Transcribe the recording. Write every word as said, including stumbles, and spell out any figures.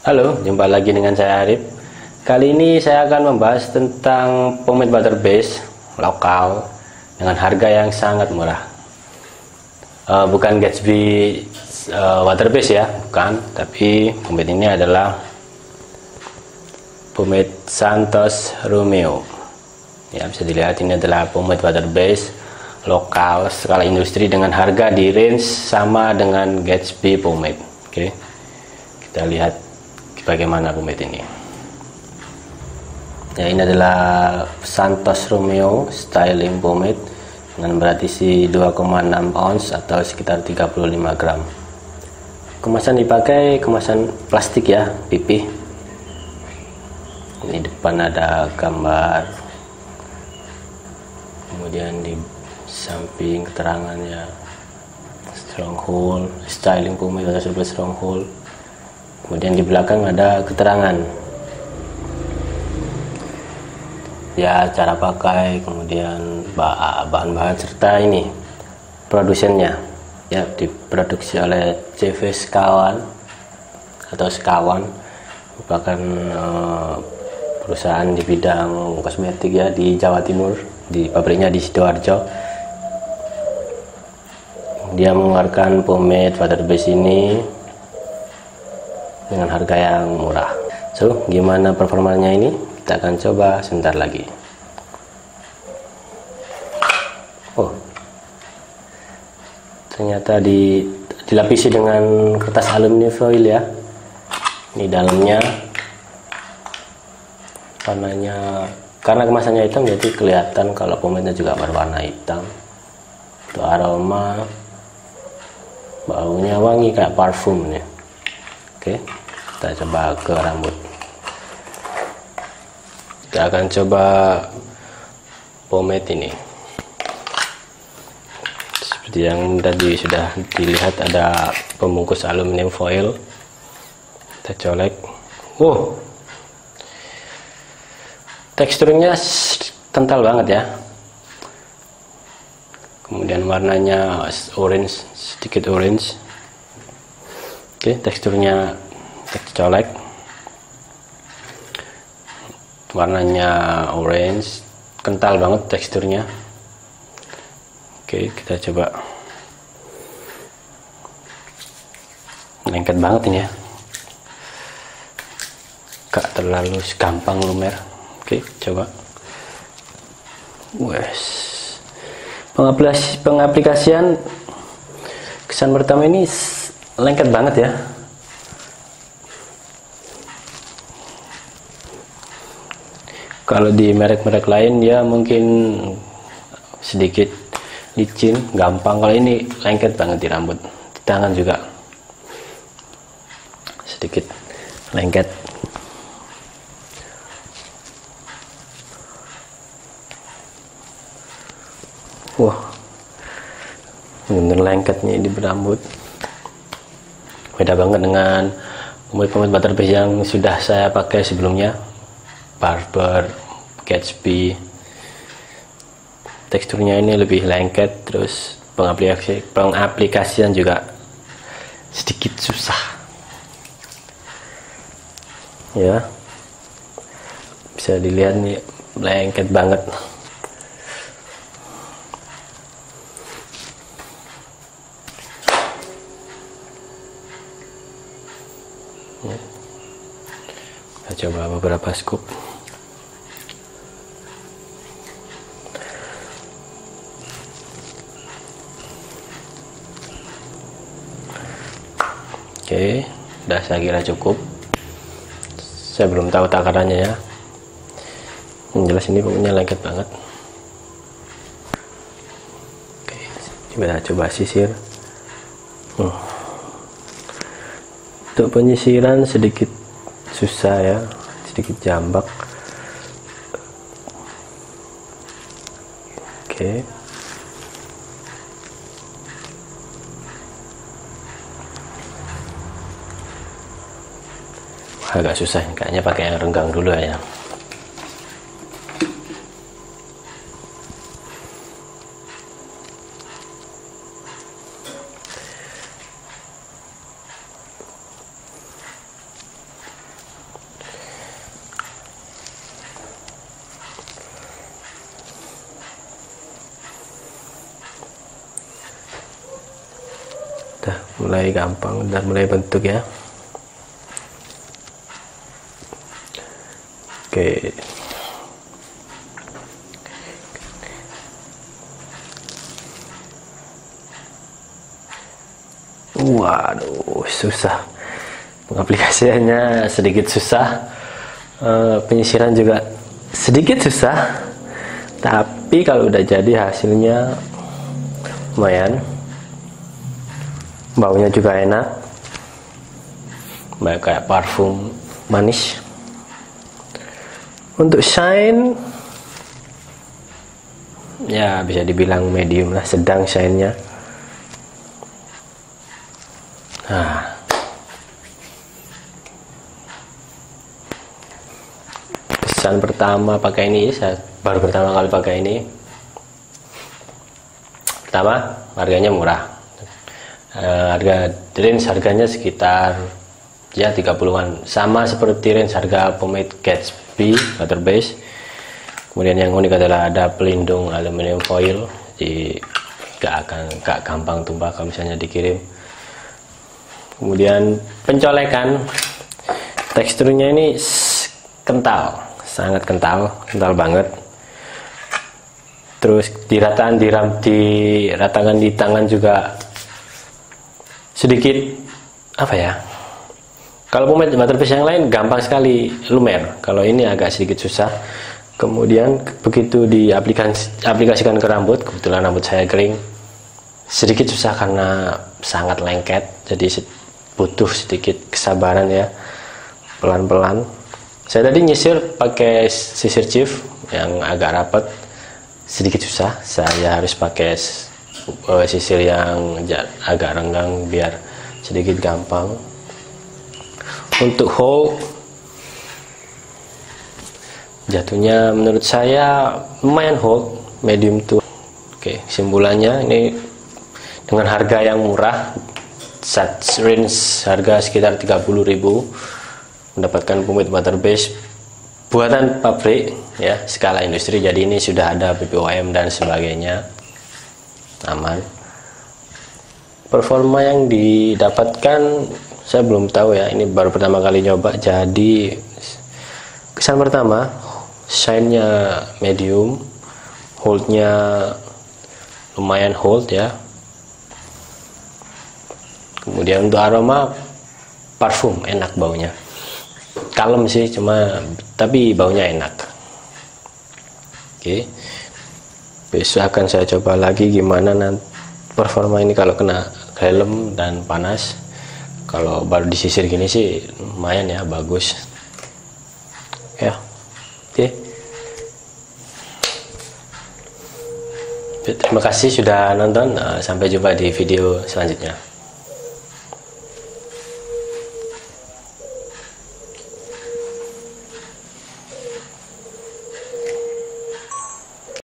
Halo, jumpa lagi dengan saya Arif. Kali ini saya akan membahas tentang pomade water base lokal dengan harga yang sangat murah. Uh, bukan Gatsby uh, water base ya, bukan. Tapi pomade ini adalah pomade Santos Romeo. Ya, bisa dilihat ini adalah pomade water base lokal skala industri dengan harga di range sama dengan Gatsby pomade. Oke, kita lihat bagaimana pomade ini. Ya, ini adalah Santos Romeo styling pomade dengan berat isi dua koma enam ounce atau sekitar tiga puluh lima gram. Kemasan dipakai kemasan plastik ya, pipih. Ini depan ada gambar, kemudian di samping keterangannya stronghold, styling pomade atau super stronghold. Kemudian di belakang ada keterangan ya, cara pakai, kemudian bahan-bahan serta ini produsennya ya, diproduksi oleh C V Sekawan atau Sekawan, merupakan uh, perusahaan di bidang kosmetik ya di Jawa Timur, di pabriknya di Sidoarjo. Dia mengeluarkan pomade water base ini dengan harga yang murah. So, gimana performanya ini? Kita akan coba sebentar lagi. Oh, ternyata di, dilapisi dengan kertas aluminium foil ya. Ini dalamnya warnanya, karena kemasannya hitam jadi kelihatan kalau pomade juga berwarna hitam. Untuk aroma, baunya wangi kayak parfum nih. Oke, kita coba ke rambut. Kita akan coba pomade ini. Seperti yang tadi sudah dilihat, ada pembungkus aluminium foil. Kita colek. Wow, teksturnya kental banget ya. Kemudian warnanya orange, sedikit orange. Oke, teksturnya kita colek, warnanya orange, kental banget teksturnya. Oke, kita coba. Lengket banget ini ya, gak terlalu gampang lumer. Oke, coba. Wes, pengaplikasi pengaplikasian kesan pertama ini lengket banget ya. Kalau di merek-merek lain ya mungkin sedikit licin, gampang. Kalau ini lengket banget di rambut. Di tangan juga sedikit lengket. Wah, bener lengketnya di rambut. Beda banget dengan pomade-pomade water base yang sudah saya pakai sebelumnya, Barber, Gatsby. Teksturnya ini lebih lengket, terus pengaplikasi pengaplikasian juga sedikit susah ya, bisa dilihat nih lengket banget. Kita coba beberapa scoop. Oke, udah saya kira cukup. Saya belum tahu takarannya ya. Yang jelas ini pokoknya lengket banget. Oke, kita coba sisir. Hmm. Untuk penyisiran sedikit susah ya, sedikit jambak. Oke. Agak susah, kayaknya pakai yang renggang dulu ya. mulai gampang dan mulai bentuk ya. Oke. Waduh, susah. Pengaplikasiannya sedikit susah. E, penyisiran juga sedikit susah. Tapi kalau udah jadi hasilnya lumayan. Baunya juga enak. Baik kayak parfum manis. Untuk shine, ya bisa dibilang medium lah, sedang shine-nya. Nah, pesan pertama pakai ini, saya baru pertama kali pakai ini. Pertama, harganya murah. Uh, harga range harganya sekitar ya tiga puluhan, sama seperti range harga pomade Gatsby water base. Kemudian yang unik adalah ada pelindung aluminium foil, jadi gak akan gak gampang tumpah kalau misalnya dikirim. Kemudian pencolekan, teksturnya ini kental, sangat kental, kental banget. Terus dirataan diram diratakan di tangan juga sedikit apa ya? Kalau pomade water base yang lain gampang sekali lumer, kalau ini agak sedikit susah. Kemudian begitu diaplikasikan ke rambut, kebetulan rambut saya kering, sedikit susah karena sangat lengket, jadi butuh sedikit kesabaran ya, pelan-pelan. Saya tadi nyisir pakai sisir chief yang agak rapat, sedikit susah. Saya harus pakai uh, sisir yang agak renggang biar sedikit gampang. Untuk hold, jatuhnya menurut saya lumayan hold, medium tuh. Oke, kesimpulannya ini dengan harga yang murah, set range harga sekitar tiga puluh ribu, mendapatkan pomade water base buatan pabrik ya, skala industri. Jadi ini sudah ada B P O M dan sebagainya, aman. Performa yang didapatkan saya belum tahu ya, ini baru pertama kali nyoba. Jadi kesan pertama, shine-nya medium, hold-nya lumayan hold ya. Kemudian untuk aroma, parfum, enak baunya. Kalem sih, cuma tapi baunya enak. Oke, besok akan saya coba lagi gimana nanti performa ini kalau kena helm dan panas. Kalau baru disisir gini sih lumayan ya, bagus ya. Oke, terima kasih sudah nonton. Sampai jumpa di video selanjutnya.